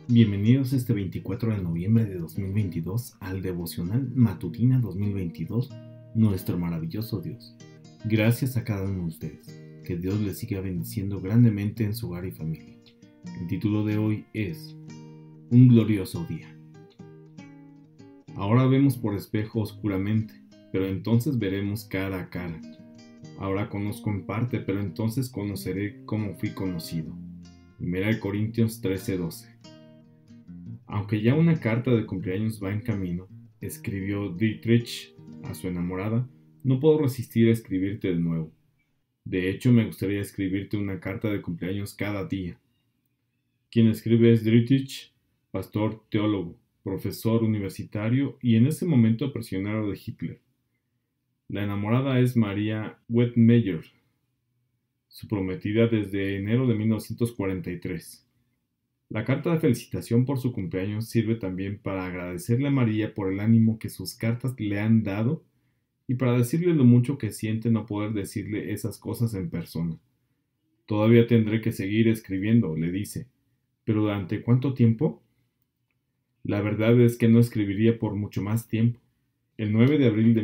Bienvenidos este 24 de noviembre de 2022 al Devocional Matutina 2022, nuestro maravilloso Dios. Gracias a cada uno de ustedes. Que Dios les siga bendiciendo grandemente en su hogar y familia. El título de hoy es Un glorioso día. Ahora vemos por espejo oscuramente, pero entonces veremos cara a cara. Ahora conozco en parte, pero entonces conoceré como fui conocido. 1 Corintios 13:12. Aunque ya una carta de cumpleaños va en camino, escribió Dietrich a su enamorada, no puedo resistir a escribirte de nuevo. De hecho, me gustaría escribirte una carta de cumpleaños cada día. Quien escribe es Dietrich, pastor, teólogo, profesor universitario y en ese momento prisionero de Hitler. La enamorada es Maria Wettmeyer, su prometida desde enero de 1943. La carta de felicitación por su cumpleaños sirve también para agradecerle a María por el ánimo que sus cartas le han dado y para decirle lo mucho que siente no poder decirle esas cosas en persona. Todavía tendré que seguir escribiendo, le dice. ¿Pero durante cuánto tiempo? La verdad es que no escribiría por mucho más tiempo. El 9 de abril de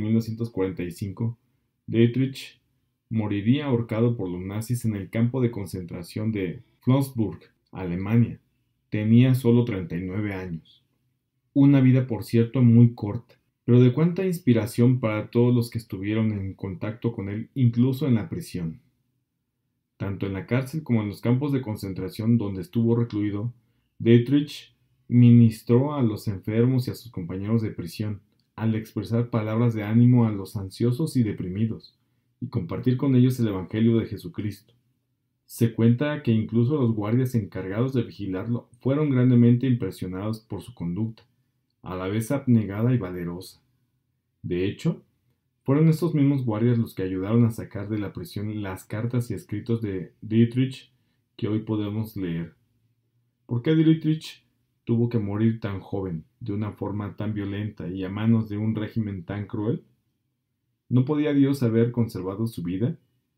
1945, Dietrich moriría ahorcado por los nazis en el campo de concentración de Flensburg, Alemania. Tenía solo 39 años. Una vida, por cierto, muy corta, pero de cuánta inspiración para todos los que estuvieron en contacto con él, incluso en la prisión. Tanto en la cárcel como en los campos de concentración donde estuvo recluido, Dietrich ministró a los enfermos y a sus compañeros de prisión, al expresar palabras de ánimo a los ansiosos y deprimidos, y compartir con ellos el Evangelio de Jesucristo. Se cuenta que incluso los guardias encargados de vigilarlo fueron grandemente impresionados por su conducta, a la vez abnegada y valerosa. De hecho, fueron estos mismos guardias los que ayudaron a sacar de la prisión las cartas y escritos de Dietrich que hoy podemos leer. ¿Por qué Dietrich tuvo que morir tan joven, de una forma tan violenta y a manos de un régimen tan cruel? ¿No podía Dios haber conservado su vida?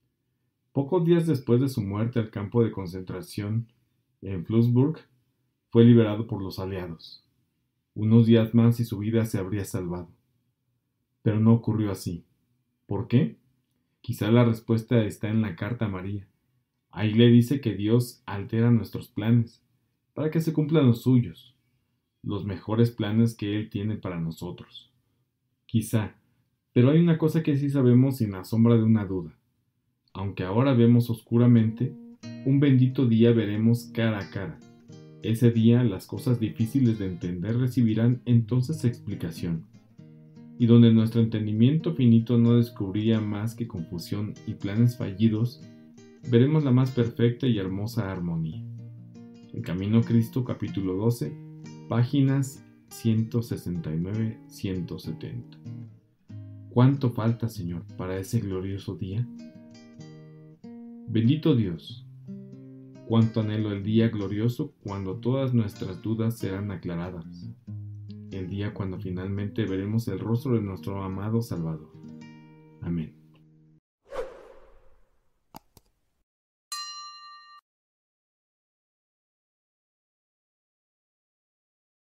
Pocos días después de su muerte al campo de concentración en Flensburg, fue liberado por los aliados. Unos días más y su vida se habría salvado. Pero no ocurrió así. ¿Por qué? Quizá la respuesta está en la carta a María. Ahí le dice que Dios altera nuestros planes para que se cumplan los suyos, los mejores planes que Él tiene para nosotros. Quizá, pero hay una cosa que sí sabemos sin la sombra de una duda. Aunque ahora vemos oscuramente, un bendito día veremos cara a cara. Ese día las cosas difíciles de entender recibirán entonces explicación, y donde nuestro entendimiento finito no descubría más que confusión y planes fallidos, veremos la más perfecta y hermosa armonía. El Camino a Cristo, capítulo 12, páginas 169-170. ¿Cuánto falta, Señor, para ese glorioso día? Bendito Dios, cuánto anhelo el día glorioso cuando todas nuestras dudas serán aclaradas, el día cuando finalmente veremos el rostro de nuestro amado Salvador. Amén.